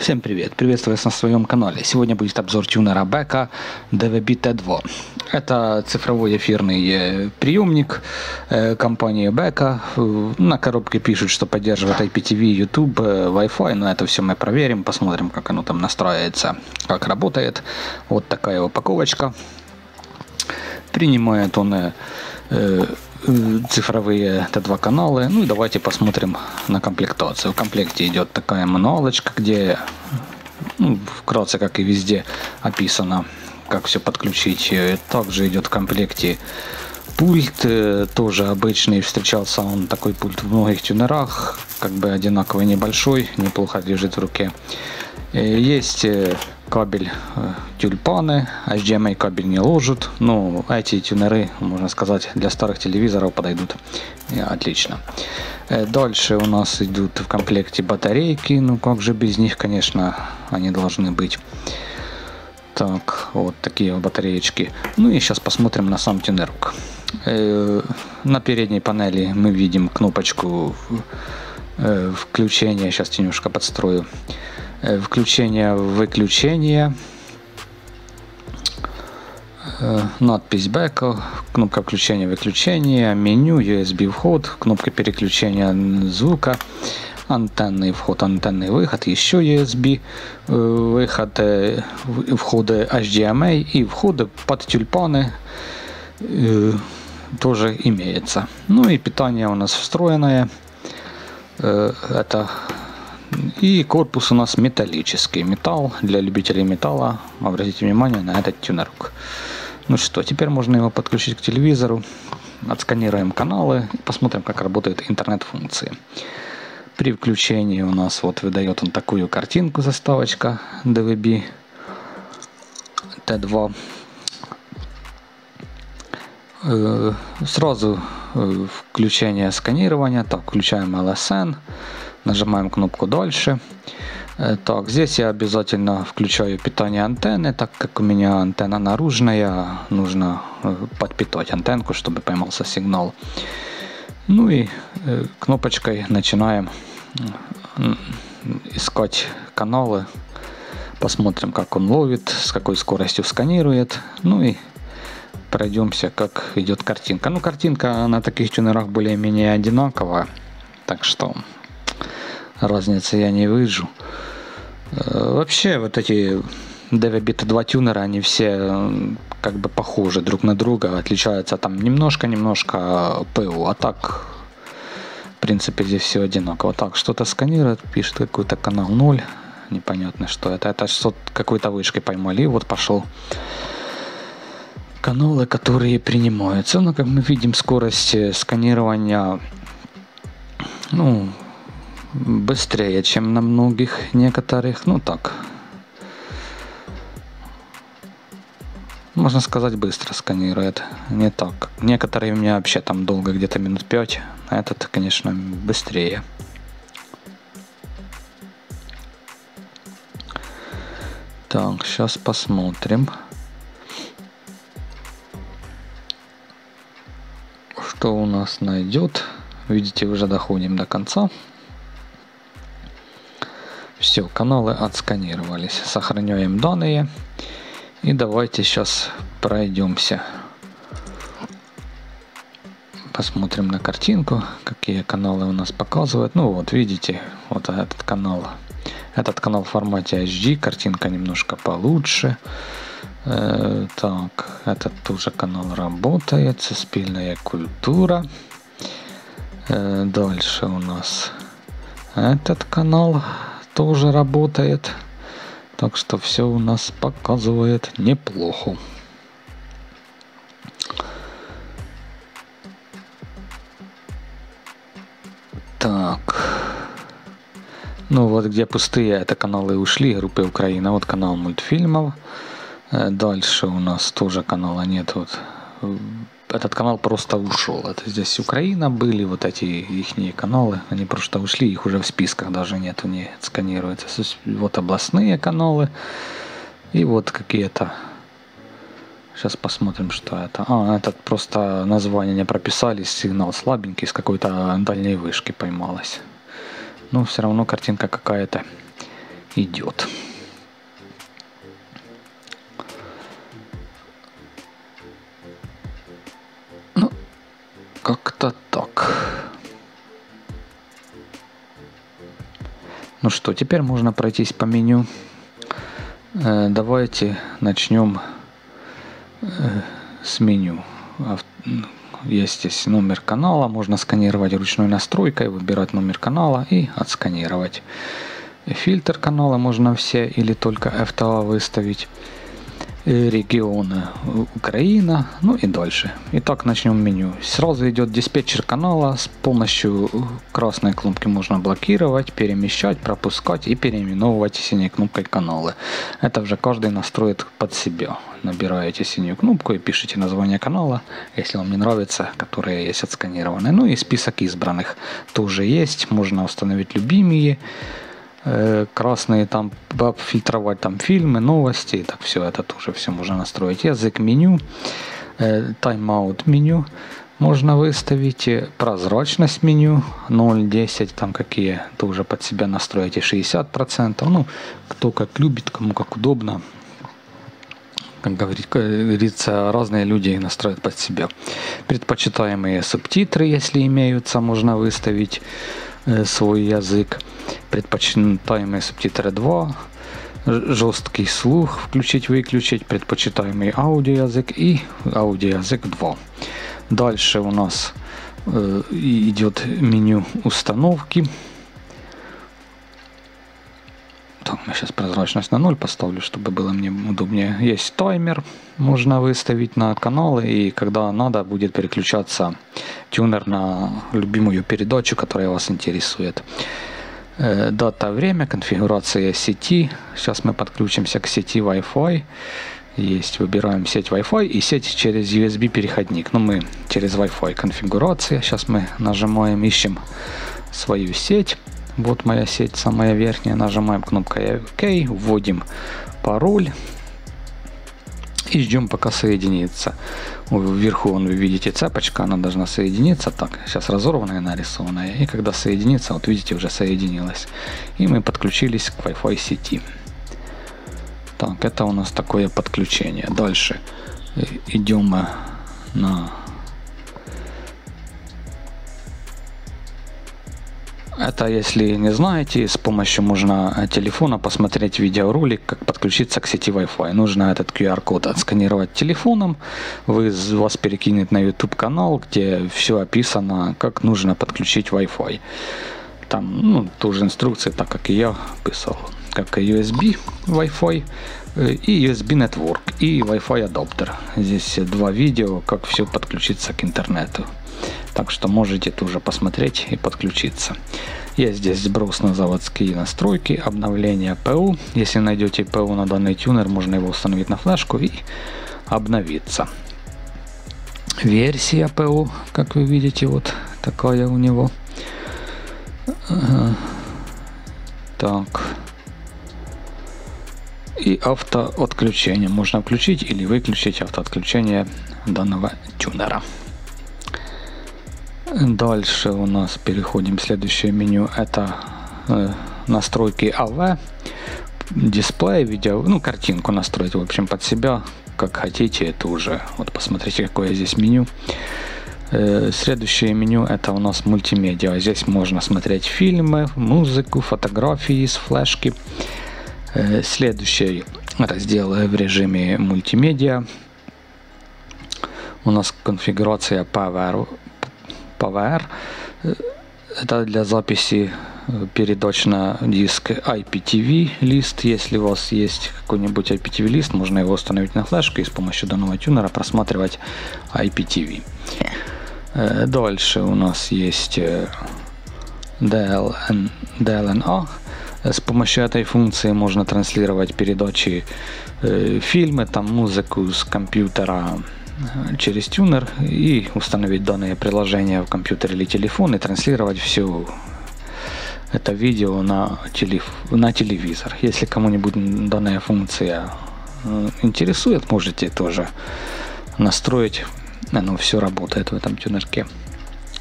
Всем привет! Приветствую вас на своем канале. Сегодня будет обзор тюнера Beka DVB T2. Это цифровой эфирный приемник компании Beka. На коробке пишут, что поддерживает IPTV, YouTube, Wi-Fi, но это все мы проверим, посмотрим, как оно там настраивается, как работает. Вот такая упаковочка. Принимает он цифровые Т2 каналы. Ну и давайте посмотрим на комплектацию. В комплекте идет такая мануалочка, где вкратце, как и везде, описано, как все подключить. Также идет в комплекте пульт, тоже обычный, встречался он такой пульт в многих тюнерах, как бы одинаковый, небольшой, неплохо лежит в руке. Есть кабель тюльпаны, HDMI кабель не ложат, но эти тюнеры, можно сказать, для старых телевизоров подойдут отлично. Дальше у нас идут в комплекте батарейки, ну как же без них, конечно, они должны быть. Так, вот такие батареечки. Ну и сейчас посмотрим на сам тюнерок. На передней панели мы видим кнопочку включения, сейчас немножко подстрою. Включение-выключение, надпись Beka, кнопка включения-выключения, меню, USB вход, кнопка переключения звука, антенный вход, антенный выход, еще USB выход, входы HDMI и входы под тюльпаны тоже имеется. Ну и питание у нас встроенное. Это и корпус у нас металлический. Металл для любителей металла. Обратите внимание на этот тюнерок. Ну что, теперь можно его подключить к телевизору. Отсканируем каналы и посмотрим, как работают интернет-функции. При включении у нас вот выдает он такую картинку, заставочка DVB T2. Сразу включение сканирования. Так, включаем LSN. Нажимаем кнопку «Дальше». Так, здесь я обязательно включаю питание антенны, так как у меня антенна наружная, нужно подпитать антенку, чтобы поймался сигнал. Ну и кнопочкой начинаем искать каналы, посмотрим, как он ловит, с какой скоростью сканирует. Ну и пройдемся, как идет картинка. Ну, картинка на таких тюнерах более-менее одинаковая, так что разницы я не вижу. Вообще вот эти DVB T2 тюнеры, они все как бы похожи друг на друга, отличаются там немножко ПУ, а так в принципе здесь все одинаково. Так, что-то сканирует, пишет какой-то канал 0, непонятно что это что какой-то вышкой поймали, и вот пошел каналы, которые принимаются. Но как мы видим, скорость сканирования быстрее, чем на многих некоторых. Ну так, можно сказать, быстро сканирует. Не так. Некоторые у меня вообще там долго, где-то минут 5. А этот, конечно, быстрее. Так, сейчас посмотрим, что у нас найдет. Видите, уже доходим до конца. Все, каналы отсканировались. Сохраняем данные. И давайте сейчас пройдемся. Посмотрим на картинку, какие каналы у нас показывают. Ну вот, видите, вот этот канал. Этот канал в формате HD. Картинка немножко получше. Так, этот тоже канал работает. Суспільна культура. Дальше у нас этот канал тоже работает, так что все у нас показывает неплохо. Так, ну вот где пустые, это каналы ушли, группы Украина, вот канал мультфильмов. Дальше у нас тоже канала нет, вот этот канал просто ушел. Это здесь Украина были, вот эти ихние каналы, они просто ушли, их уже в списках даже нету, не сканируется. Вот областные каналы и вот какие-то. Сейчас посмотрим, что это. Этот просто название не прописали, сигнал слабенький, с какой-то дальней вышки поймалось. Но все равно картинка какая-то идет. Ну, как-то так. Ну что, теперь можно пройтись по меню. Давайте начнем с меню. Есть здесь номер канала, можно сканировать ручной настройкой, выбирать номер канала и отсканировать. Фильтр канала можно все или только FTA выставить. Регионы Украина, ну и дальше. Итак, начнем меню. Сразу идет диспетчер канала. С помощью красной кнопки можно блокировать, перемещать, пропускать и переименовывать синей кнопкой каналы. Это уже каждый настроит под себя. Набираете синюю кнопку и пишите название канала, если вам не нравится, которые есть отсканированы. Ну и список избранных тоже есть. Можно установить любимые. Красные там фильтровать там фильмы, новости, так все это тоже все можно настроить. Язык меню, тайм-аут меню можно выставить, прозрачность меню 0,10 там какие тоже под себя настроите 60%. Ну кто как любит, кому как удобно. Как говорится, разные люди настроят под себя. Предпочитаемые субтитры, если имеются, можно выставить свой язык. Предпочитаемые субтитры 2, жесткий слух включить-выключить, предпочитаемый аудиоязык и аудиоязык 2. Дальше у нас идет меню установки. Так, я сейчас прозрачность на 0 поставлю, чтобы было мне удобнее. Есть таймер, можно выставить на каналы, и когда надо, будет переключаться тюнер на любимую передачу, которая вас интересует. Дата, время, конфигурация сети. Сейчас мы подключимся к сети Wi-Fi. Есть, выбираем сеть Wi-Fi и сеть через USB переходник. Но мы через Wi-Fi конфигурация. Сейчас мы нажимаем, ищем свою сеть. Вот моя сеть, самая верхняя. Нажимаем кнопкой ОК, вводим пароль и ждем, пока соединится. Вверху вы видите цепочка, она должна соединиться. Так, сейчас разорванная, нарисованная. И когда соединится, вот видите, уже соединилась. И мы подключились к Wi-Fi сети. Так, это у нас такое подключение. Дальше идем на... Это, если не знаете, с помощью можно телефона посмотреть видеоролик, как подключиться к сети Wi-Fi. Нужно этот QR-код отсканировать телефоном, вас перекинет на YouTube канал, где все описано, как нужно подключить Wi-Fi. Там тоже инструкции, так как и я писал, как и USB Wi-Fi, и USB Network, и Wi-Fi адаптер. Здесь два видео, как все подключиться к интернету. Так что можете тоже посмотреть и подключиться. Есть здесь сброс на заводские настройки, обновление ПУ. Если найдете ПУ на данный тюнер, можно его установить на флешку и обновиться. Версия ПУ, как вы видите, вот такая у него. Так. И автоотключение. Можно включить или выключить автоотключение данного тюнера. Дальше у нас переходим в следующее меню. Это настройки AV, дисплей, видео, картинку настроить, в общем, под себя, как хотите. Это уже, вот посмотрите, какое здесь меню. Следующее меню это у нас мультимедиа. Здесь можно смотреть фильмы, музыку, фотографии с флешки. Следующий раздел в режиме мультимедиа. У нас конфигурация PVR. Это для записи передач на диск IPTV лист. Если у вас есть какой-нибудь IPTV лист, можно его установить на флешку и с помощью данного тюнера просматривать IPTV. Дальше у нас есть DLNA. С помощью этой функции можно транслировать передачи, фильмы, там музыку с компьютера через тюнер и установить данное приложение в компьютер или телефон и транслировать все это видео на телевизор. Если кому-нибудь данная функция интересует, можете тоже настроить. Оно все работает в этом тюнерке.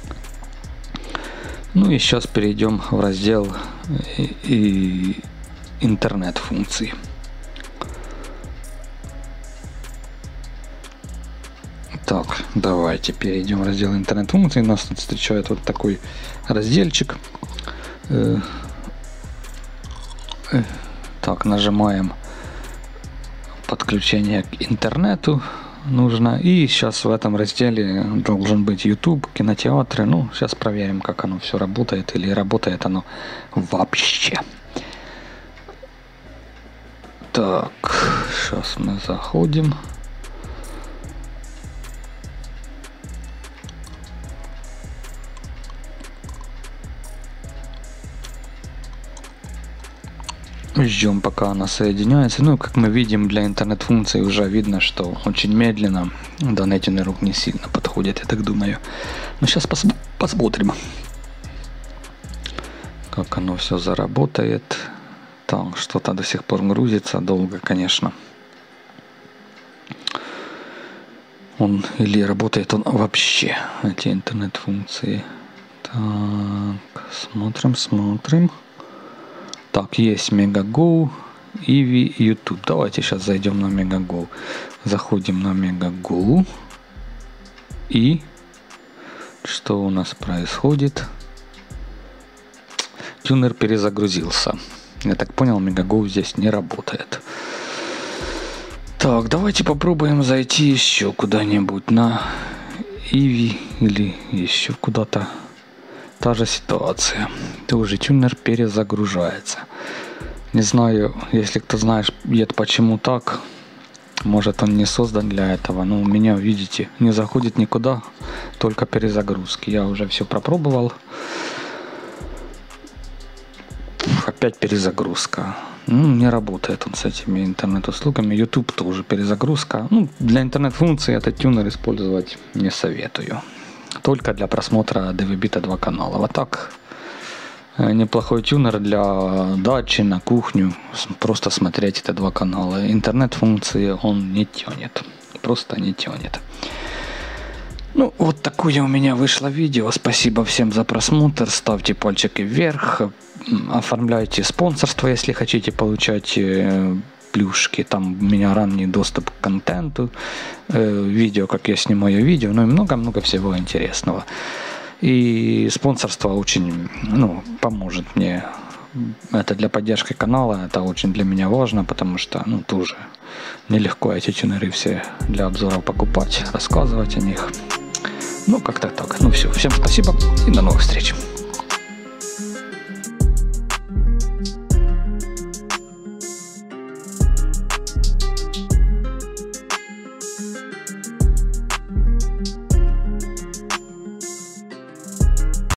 Ну и сейчас перейдем в раздел интернет-функции. Так, давайте перейдем в раздел интернет-функций. Нас тут встречает вот такой разделчик. Так, нажимаем подключение к интернету. Нужно. И сейчас в этом разделе должен быть YouTube, кинотеатры. Ну, сейчас проверим, как оно все работает, или работает оно вообще. Так, сейчас мы заходим. Ждем, пока она соединяется. Ну, как мы видим, для интернет-функции уже видно, что очень медленно. Донатинг не сильно подходит, я так думаю. Но сейчас посмотрим, как оно все заработает. Так, что-то до сих пор грузится. Долго, конечно. Он или работает он вообще, эти интернет-функции. Так, смотрим. Так, есть Megago, Ivi, YouTube. Давайте сейчас зайдем на Megago. Заходим на Megago. И что у нас происходит? Тюнер перезагрузился. Я так понял, Megago здесь не работает. Так, давайте попробуем зайти еще куда-нибудь на Ivi или еще куда-то. Та же ситуация. Тоже тюнер перезагружается. Не знаю, если кто знает, почему так. Может, он не создан для этого. Но у меня, видите, не заходит никуда. Только перезагрузки. Я уже все пропробовал. Опять перезагрузка. Ну, не работает он с этими интернет-услугами. YouTube тоже перезагрузка. Ну, для интернет-функций этот тюнер использовать не советую. Только для просмотра DVB-то 2 канала. Вот так неплохой тюнер для дачи, на кухню. Просто смотреть это 2 канала. Интернет-функции он не тянет. Просто не тянет. Ну, вот такое у меня вышло видео. Спасибо всем за просмотр. Ставьте пальчики вверх. Оформляйте спонсорство, если хотите получать плюшки. Там у меня ранний доступ к контенту, видео, как я снимаю видео, ну и много-много всего интересного. И спонсорство очень, поможет мне. Это для поддержки канала, это очень для меня важно, потому что, тоже нелегко эти тюнеры все для обзоров покупать, рассказывать о них. Ну, как-то так. Ну все, всем спасибо и до новых встреч.